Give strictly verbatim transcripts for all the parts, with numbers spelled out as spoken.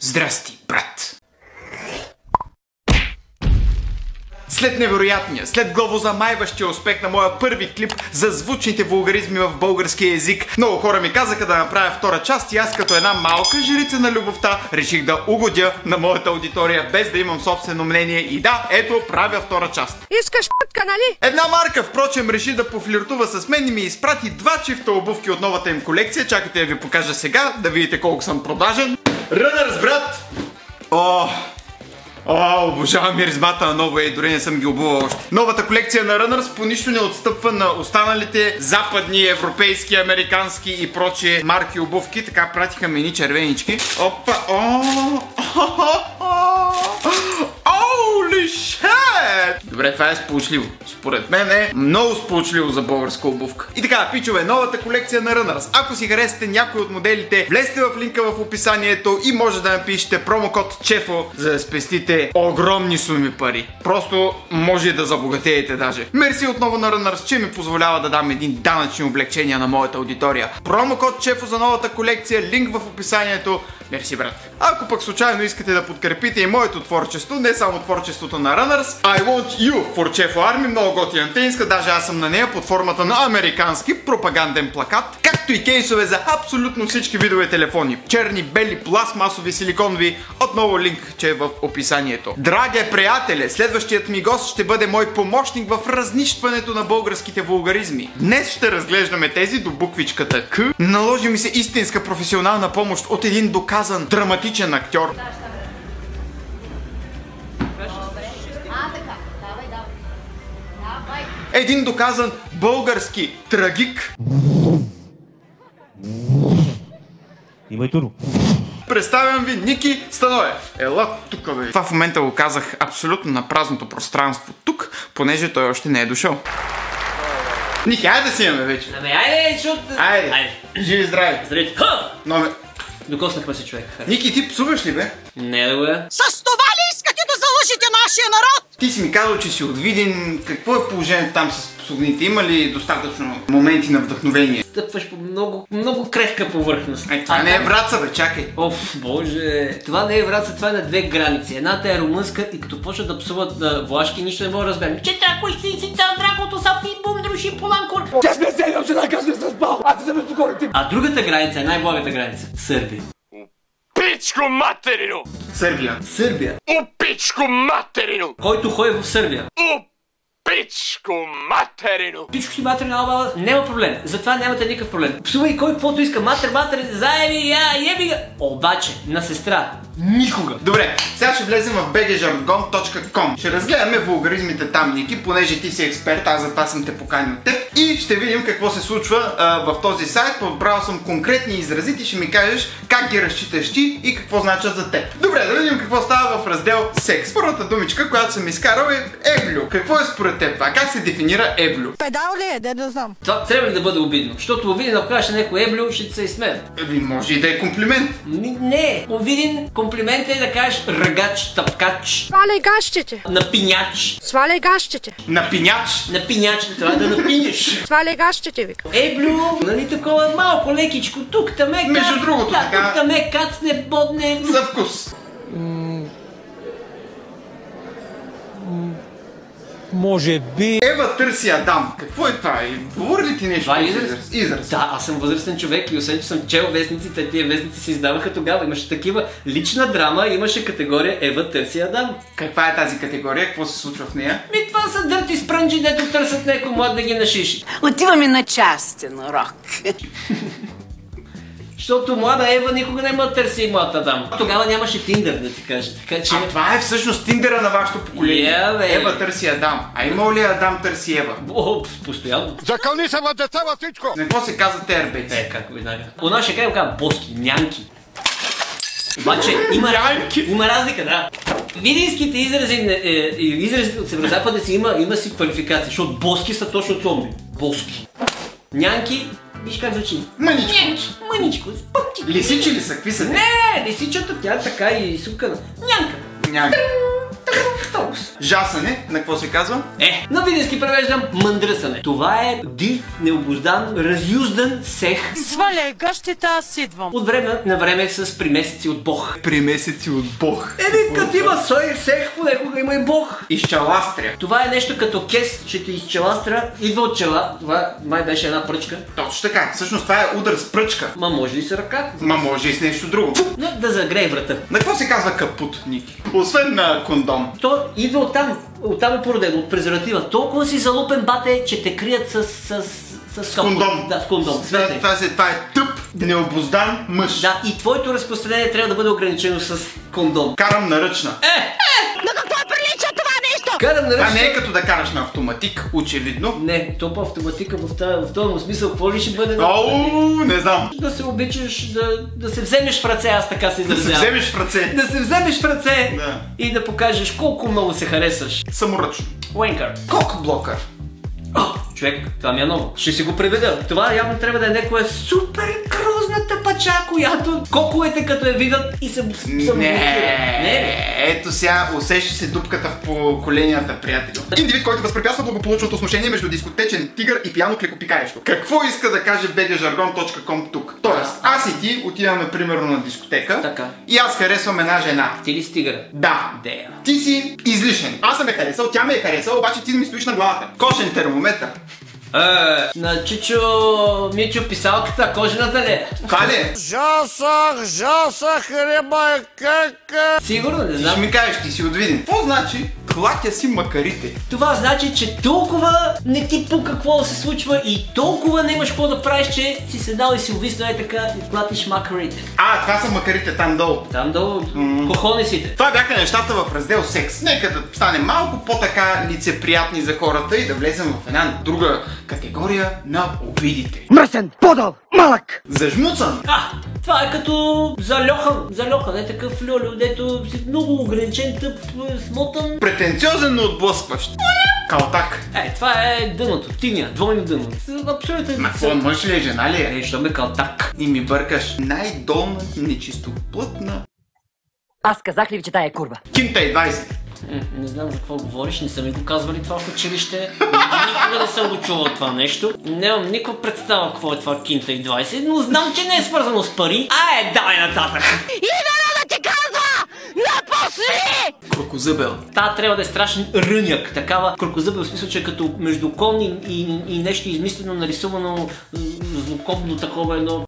Здрасти, брат! След невероятния, след главозамайващия успех на моя първи клип за звучните вулгаризми в българския език, много хора ми казаха да направя втора част и аз като една малка жрица на любовта реших да угодя на моята аудитория без да имам собствено мнение и да, ето правя втора част. Искаш пътка, нали? Една марка, впрочем, реши да пофлиртува с мен и ми изпрати два чифта обувки от новата им колекция. Чакайте да ви покажа сега, да видите колко съм продажен. Runners, брат! О, О, обожавам миризмата на ново, ей, дори не съм ги обувал още. Новата колекция на Runners по нищо не отстъпва на останалите западни, европейски, американски и прочие марки обувки. Така пратиха ми ни червенички. Опа, о, Holy shit! Добре, това е сполучливо. Според мен е много сполучливо за българска обувка. И така, пичове, новата колекция на Runners. Ако си харесате някой от моделите, влезте в линка в описанието и може да напишете промокод ЧЕФО, за да спестите огромни суми пари. Просто може да забогатеете даже. Мерси отново на Runners, че ми позволява да дам един данъчни облегчения на моята аудитория. Промокод ЧЕФО за новата колекция, линк в описанието. Мерси, брат. Ако пък случайно искате да подкрепите и моето творчество, не само творчеството на Runners, I want you for ЧЕФО Army, много готина тенска, даже аз съм на нея под формата на американски пропаганден плакат, както и кейсове за абсолютно всички видове телефони. Черни, бели, пластмасови, силиконови, отново линк, че е в описанието. Драги приятели, следващият ми гост ще бъде мой помощник в разнищването на българските вулгаризми. Днес ще разглеждаме тези до буквичката К. Наложи ми се истинска професионална помощ от един доказан драматичен актьор. Един доказан български трагик. Имай туро. Представям ви Ники Станоев. Ела тук, бе. Това в момента го казах абсолютно на празното пространство тук, понеже той още не е дошъл. Ники, айде да си имаме вече. Ами айде, защото... Айде. Айде. Живи здрави. Здравейте. Ха! Нове. Докоснахме се, човек. Ники, ти псуваш ли, бе? Не да го е. С това ли искате да залъжете нашия народ? Ти си ми казал, че си от Видин. Какво е положението там с псовните? Има ли достатъчно моменти на вдъхновение? Стъпваш по много, много крехка повърхност. Ай, това не е Враца, бе, чакай. Оф, боже. Това не е Враца, това е на две граници. Едната е румънска и като почват да псуват на влашки, нищо не мога да разберем. Че такой си си цял дракото са фи бум друши поланкор. Тя сме седел, че да кажа с спал, а ти се безпокойте. А другата граница е най-благата граница. Сърбия. Пичко материно! Сърбия. Сърбия. У пичко материно! Който ходи в Сърбия. У пичко материно! Пичко си матер, ала, няма проблем. Затова нямате никакъв проблем. Псува кой каквото иска. Матер, матер, заеби, я, еби га. Обаче, на сестра. Никога. Добре, сега ще влезем в би джи жаргон точка ком. Ще разгледаме вулгаризмите там, Ники, понеже ти си експерт, аз затова съм те поканил от теб. И ще видим какво се случва а, в този сайт. Подбрал съм конкретни изрази, ти ще ми кажеш как ги разчиташ ти и какво значат за теб. Добре, да видим какво става в раздел секс. Първата думичка, която съм изкарал е еблю. Какво е според теб това? Как се дефинира еблю? Педал ли е? Де да знам. Това трябва ли да бъде обидно? Защото обиден, ако кажеш някой еблю, ще се изсмее. Еби, може и да е комплимент. Не, обиден комплимент е да кажеш ръгач, тъпкач, Сваляй гащите. напиняч. Сваляй гащите. Напиняч. Напиняч, трябва да напинеш. Сваляй гащите, вика. Еблю, нали такова малко лекичко, тук таме кат. Между другото, да, така. тук таме кацне, бодне. За вкус. Може би... Ева търси Адам. Какво е това? Говори ли ти нещо? Това е този израз? Израз. Да, аз съм възрастен човек и освен, че съм чел вестниците, тия вестници се издаваха тогава. Имаше такива лична драма, имаше категория Ева търси Адам. Каква е тази категория? Какво се случва в нея? Ми това са дърти спрънджи, дето търсят някой млад да ги нашиши. Отиваме на частен урок. Защото млада Ева никога не ме търси и млад Адам. Тогава нямаше Тиндър, да ти кажа. Така че... А това е всъщност Тиндера на вашето поколение. Yeah, бе. Ева търси Адам. А има ли Адам търси Ева? О, постоянно. Закълни се във деца във всичко! На какво се казва те арбеци? Е, как веднага. У нас ще кажем казва боски, нянки. Обаче има, има разлика, да. Видинските изрази, е, изразите от Северозапада си има, има си квалификация, защото боски са точно зомби. Боски. Нянки, виж как звучи. Мъничко. Нянки, мъничко, спъпти. Лисичи ли са? Какви са? Не, лисичата, тя така и сукана. Нянка. Нянка. Фокус. Жасане, на какво се казва? Е, на видински превеждам мъндръсане. Това е див, необуздан, разюздан сех. Сваляй гащите, аз идвам. От време на време с примесеци от Бог. При месеци от Бог. Еми, като има сой сех, понекога има и Бог. Изчаластря. Това е нещо като кес, че ти изчеластра, идва от чела. Това май беше една пръчка. Точно така. Всъщност това е удар с пръчка. Ма може и с ръка. Ма може и с нещо друго. Но да загрее врата. На какво се казва капут, Ники? Освен на кондом. То идва оттам. Оттам е породено, от презерватива. Толкова си залупен, бате, че те крият с... с... с, С кондом. Да, с кондом. Това, Светли. това, е, това е тъп, необуздан мъж. Да, и твоето разпространение трябва да бъде ограничено с кондом. Карам на ръчна. Е! На какво прилича това нещо? Карам на Това ръчна. не е като да караш на автоматик, очевидно. Не, то по автоматика в, тази, в този му смисъл, какво ли ще бъде? Оу, не знам. Да се обичаш, да, да се вземеш в ръце, аз така се Да се изразявам. вземеш в ръце. Да се вземеш в ръце Да. и да покажеш колко много се харесваш. Саморъчно. Уенкър. Кокблокър. О, човек, това ми е ново. Ще си го преведа. Това явно трябва да е някоя супер грозна тъпача, която коковете като я видят и се Не, не. ето сега усеща се дупката в поколенията, приятели. Индивид, който възпрепятства благополучното отношение между дискотечен тигър и пияно клекопикаещо. Какво иска да каже би джи жаргон точка ком тук? Тоест, аз и ти отиваме примерно на дискотека Така. и аз харесвам една жена. Ти ли стигър? Да. Дея. Ти си излишен. Аз съм я харесал, тя ме е харесала, обаче ти ми стоиш на главата. Кошен термометър. Е, на Чичо Мичо писалката, кожената ли? Това ли е? Жасах, жасах, реба, кака. Сигурно не Ти ще знам. ми кажеш, ти си от Видин. Какво значи? Клатя си макарите. Това значи, че толкова не ти пука какво да се случва и толкова не имаш какво да правиш, че си седал и си увиснал е така и клатиш макарите. А, това са макарите там долу. Там долу кохонесите. Това бяха нещата в раздел секс. Нека да стане малко по-така лицеприятни за хората и да влезем в една друга категория на обидите. Мръсен, подъл, малък! Зажмуцан. А, това е като залёхан. Залёхан е такъв льолю, дето си много ограничен, тъп, смотан. Претенциозен, но отблъскващ. Калтак. Е, това е дъното, тиня, двойно дъно. Абсолютно. Ма какво, мъж ли е, жена ли е? Е, що ме калтак. И ми бъркаш най-долна нечистоплътна Аз казах ли ви, че тая е курва? Кинтай двайсет. М, Не знам за какво говориш, не са ми го казвали това в училище. Никога не съм го чувал това нещо. Нямам никаква представа какво е това Кинта и двайсет, но знам, че не е свързано с пари. А е, давай нататък! Именно да ти казва! Напусни! Крокозъбел. Та трябва да е страшен ръняк, такава крокозъбел, в смисъл, че е като между кон и, и, и нещо измислено, нарисувано, м, злокобно такова едно.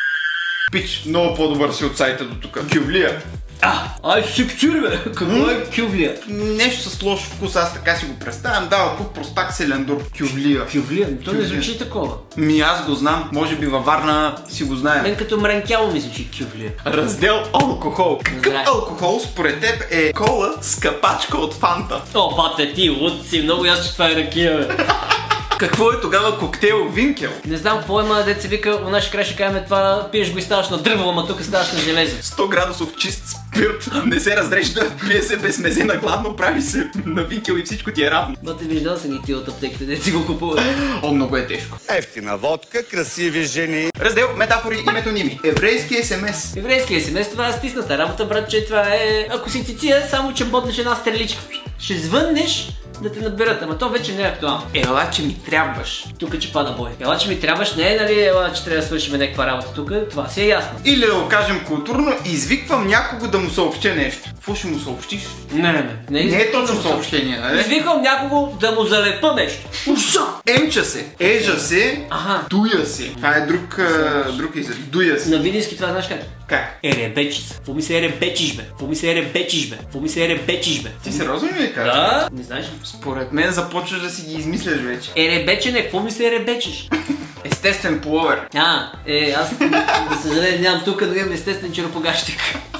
Пич, много по-добър си от сайта до тук. Кювлия. А, ай сектюри, бе! Какво е кювлия? Нещо с лош вкус, аз така си го представям. Дава куп простак селендур. Кювлия. Кювлия? То не Кювлия. звучи такова. Ми аз го знам, може би във Варна си го знаем. Мен като мрънкяло ми звучи кювлия. Раздел алкохол. Какъв Добре. алкохол според теб е кола с капачка от фанта? О, бате, ти луд си, много ясно, че това е ракия, бе. Какво е тогава коктейл Винкел? Не знам какво има, дет се вика, у наши край ще кажем това, пиеш го и ставаш на дърво, ама тук ставаш на железо. сто градусов чист спирт, не се разрежда, пие се без мезе на гладно, прави се на Винкел и всичко ти е равно. Бате, виждал съм ги тия от аптеките, дет си го купуват. О, много е тежко. Ефтина водка, красиви жени. Раздел метафори и метоними. Еврейски СМС. Еврейския семес, това е стисната работа, братче, това е... Ако си цития, само че ботнеш една стреличка. Ще звъннеш да те наберат, ама то вече не е актуално. Ела, че ми трябваш. Тук че пада бой. Ела, че ми трябваш, не е, нали, ела, че трябва да свършим някаква работа тук, това си е ясно. Или да го кажем културно, извиквам някого да му съобщя нещо. Какво ще му съобщиш? Не, не, не. Не е точно съобщение, нали? Извиквам някого да му залепа нещо. Уша! Емча се, ежа се, Аха. дуя се. Това е друг, а, друг израз. Дуя се. На видински това знаеш как? Как? Еребечи се. Какво ми се еребечиш, бе? Какво ми се еребечиш, бе? Какво ми се еребечиш, бе? Ти сериозно ли ми кажеш? Да? Не знаеш ли? Според мен започваш да си ги измисляш вече. Еребечене, какво ми се еребечиш? Естествен половер. А, е, аз, да съжаление, нямам тук, но имам естествен черопогащик.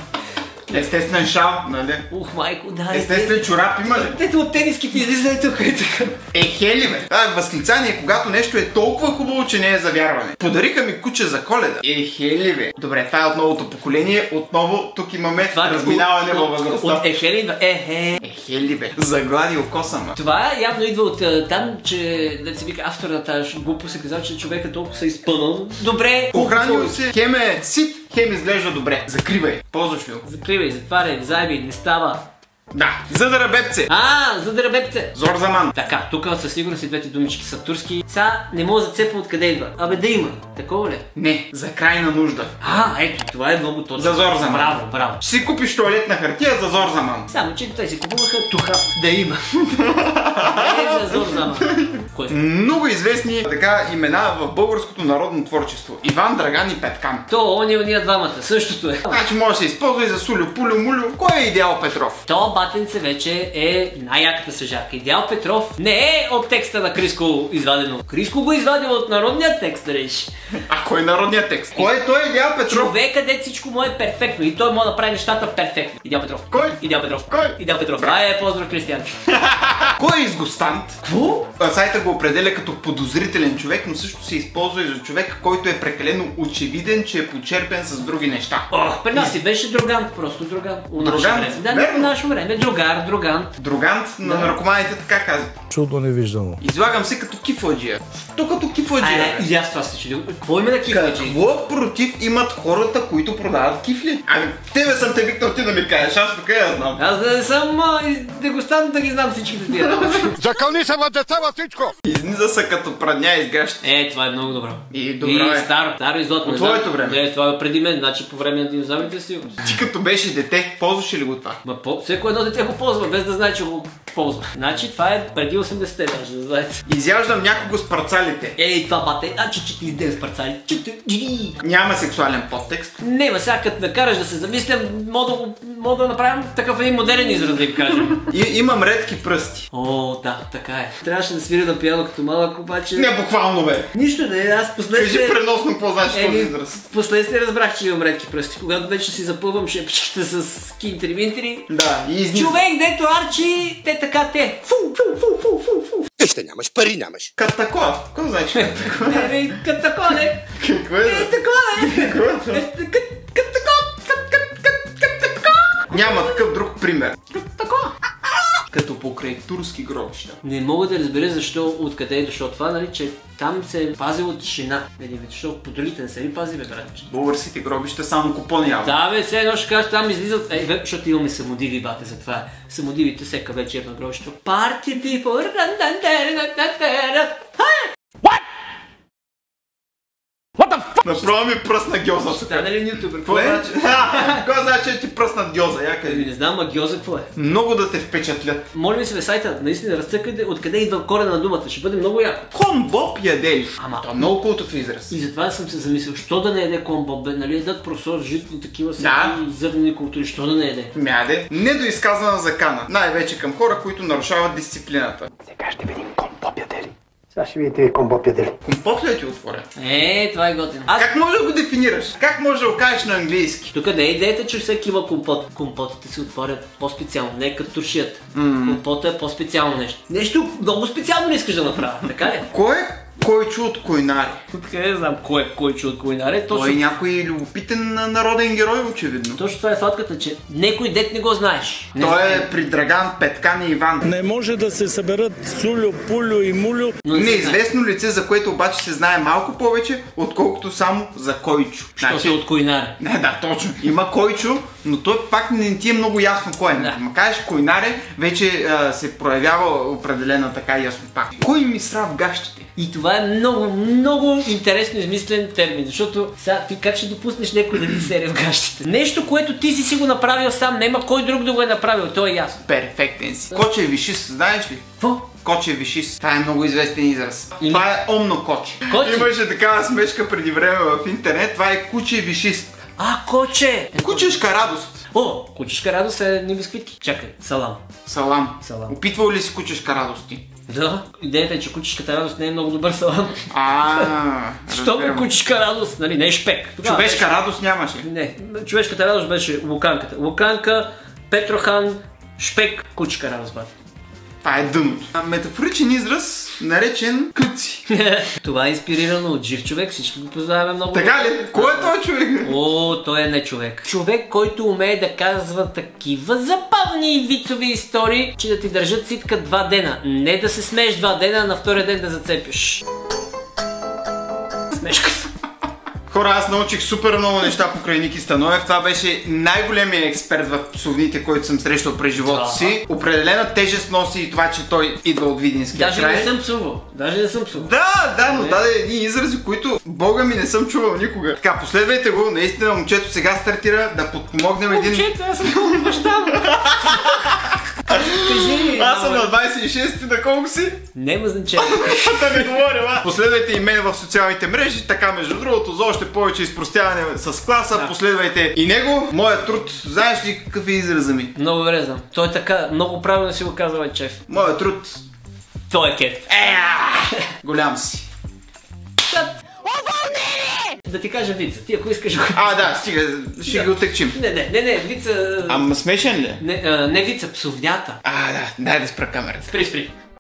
Естествен шал, нали? Ух, майко, да. Естествен чорап има ли? Тето от тениските излизане тук е така. Ехели, бе! Това е възклицание, когато нещо е толкова хубаво, че не е за вярване. Подариха ми куче за Коледа. Ехели, бе! Добре, това е от новото поколение. Отново тук имаме Това е разминаване от- във от- възрастта. От ехели идва ехе. Ехели, бе! Загладил косама. Това явно идва от а, там, че да се вика автора на тази глупост е казал, че човека толкова се изпънал. Добре, Охранил се, хем е сит, хем изглежда добре. Закривай. Ползваш ли го? Закривай, затваряй, заеби, не става. Да, за да рабепце. А, за да рабепце. Зор заман. Така, тук със сигурност и двете думички са турски. Сега не мога да зацепа откъде идва. Абе да има. Такова ли? Не, за крайна нужда. А, ето, това е много точно. За зор заман. Браво, браво. Ще си купиш туалетна хартия за зор заман. Само, че те си купуваха туха да има. Е, за зор заман. Кой? Много известни така имена в българското народно творчество. Иван, Драган и Петкан. То, они, уния двамата. Същото е. Значи може да се използва и за Сулю, Пулю, Мулю. Кой е Идеал Петров? То батенце вече е най-яката съжарка. Идеал Петров не е от текста на Криско извадено. Криско го извадил от народния текст, реш. А кой е народният текст? Кой е той Идеал Петров? Човека, дет всичко му е перфектно и той може да прави нещата перфектно. Идеал Петров. Кой? Идеал Петров. Кой? Идеал Петров. Ай, е, поздрав, Кристиянчо. Кой е изгостант? Какво? Сайта го определя като подозрителен човек, но също се използва и за човек, който е прекалено очевиден, че е почерпен с други неща. О, при нас си беше другант, просто другант. У наше Другант? време. Да, Верно. в наше време. Другар, другант. Другант на наркоманите така казват. Чудо невиждано. Излагам се като кифладжия. Що като кифладжия? Ай, и аз това се чудил. Какво има да кифладжи? Какво против имат хората, които продават кифли? Ами, тебе съм те викнал ти да ми кажеш, аз тук я знам. Аз да не съм а, дегустант да ги знам всичките тия. Закълни се, деца, във всичко! Изниза са като прадня изгащи. Е, това е много добро. И добро и е. старо, старо и златно. От не знам. твоето време. Не, това е преди мен, значи по време на динозаврите си. Ти като беше дете, ползваше ли го това? Ма по... всеко едно дете го ползва, без да знае, че го ползва. Значи това е преди осемдесетте, даже да знаете. Изяждам някого с парцалите. Ей, това бате, а че че ти издел с парцали. Че ти... джи. Няма сексуален подтекст. Не, ма сега като накараш да се замислям, мога да, го- мога да направим такъв един модерен израз, да им кажем. И, имам редки пръсти. О, да, така е. Трябваше да свиря на пиано като малък, обаче... Не буквално бе. Нищо не, аз Кажи последствие... преносно какво значи този Еми, израз. последствие разбрах, че имам редки пръсти. Когато вече си запълвам шепчета с кинтри-винтри. Да, и изниза. Човек, дето арчи, те така те. Фу, фу, фу, фу, фу, фу. Ти ще нямаш, пари нямаш. Катакова. Какво значи катакова? Еми, като тако не. Какво е? Е, тако не. Какво е това? Е, Като като тако, като като като като тако. Няма такъв друг пример. Тако. Като покрай турски гробища. Не мога да разбера защо, откъде е дошло това, нали, че там се е пазила тишина. Един вид, защото по другите не се ли пази, бе, братче? Българските гробища само купони явно. Да, бе, все едно ще кажа, там излизат, е, бе, защото имаме самодиви, бате, за това. Самодивите всека вечер на гробището. Party people, Направо ми пръсна гьоза. стана ли ютубър? Какво значи? Какво значи да ти пръснат гьоза? Я Ами къде? не знам, а гьоза какво е? Много да те впечатлят. Моля ви се, бе, сайта, наистина разцъкайте откъде идва корена на думата, ще бъде много яко. Комбоб ядели. Ама- Това е много култов израз. И затова съм се замислил, що да не яде комбо, бе, нали, едат просор, житни такива Да. всеки зърнени култури, що да не яде? Мяде. Недоизказана закана. Най-вече към хора, които нарушават дисциплината. Сега ще видим комбоб ядели. Сега ще видите комбоб ядели. Компот ли да ти отворя? Е, това е готино. Аз Как може да го дефинираш? Как може да го кажеш на английски? тук не е идеята, че всеки има компот. Компотите се отворят по-специално, не като туршията. Mm. Компота е по-специално нещо. Нещо много специално не искаш да направя, така ли? Кой е Койчо от Койнари? Откъде не знам кой е Койчо от Койнаре. Той е Точно, някой любопитен народен герой, очевидно. точно това е фатката, че некой дет не го знаеш. Не Той знае. е при Драган, Петкан и Иван. Не може да се съберат Сулю, Пулю и Мулю. Но не се знае. Неизвестно лице, за което обаче се знае малко повече, отколкото само за Койчо. Що се от Койнаре. Не, да, точно. Има Койчо, но той пак не ти е много ясно кой е. Да. Ма кажеш Койнаре, вече а, се проявява определена така яснота. Кой ми сра в гащите? И това е много, много интересно измислен термин, защото сега ти как ще допуснеш някой да ти сере в гащите? Нещо, което ти си си го направил сам, няма кой друг да го е направил, то е ясно. Перфектен си. Коче вишис, знаеш ли? Какво? Коче вишис. Това е много известен израз. Или- Това е омно коче. Коче? Имаше такава смешка преди време в интернет. Това е куче вишист. А, коче! Кучешка радост. О, кучешка радост е ни бисквитки. Чакай, салам. Салам. Салам. Опитвал ли си кучешка радости? Да, идеята е, че кучешката радост не е много добър салам. А, Що бе разбирам. кучешка радост, нали, не е шпек. Тогава Човешка радост нямаше. беше- Не, човешката радост беше луканката. Луканка, Петрохан, шпек, кучешка радост, бат. Това е дъното. А, метафоричен израз, наречен къци. Това е инспирирано от жив човек, всички го познаваме много. Така ли? Кой е този човек? О, той е не човек. Човек, който умее да казва такива забавни и вицови истории, че да ти държат ситка два дена. Не да се смееш два дена, а на втория ден да зацепиш. Смешката. Хора, аз научих супер много неща покрай Ники Станоев. Това беше най-големият експерт в псовните, който съм срещал през живота си. Определена тежест носи и това, че той идва от Видинския Даже край. не съм псувал. Даже не съм псувал. Да, да, но даде едни изрази, които бога ми не съм чувал никога. Така, последвайте го. Наистина момчето сега стартира да подпомогнем един... Момчето, аз съм много баща му. Кажи, Аз съм на двайсет и шест, ти на колко си? Няма значение. Да не говоря, а. Последвайте и мен в социалните мрежи, така между другото, за още повече изпростяване с класа, да. Последвайте и него. Моят труд, знаеш ли какъв е израза ми? Много добре знам. Той е така, много правилно си го казва Чеф. Моят труд... Той е кеф. Голям си. Да ти кажа вица, ти ако искаш го... А, да, стига, ще Да. ги отекчим. Не, не, не, не, вица... Ама смешен ли? Не, а, не вица, псовнята. А, да, дай да спра камерата. Спри, спри.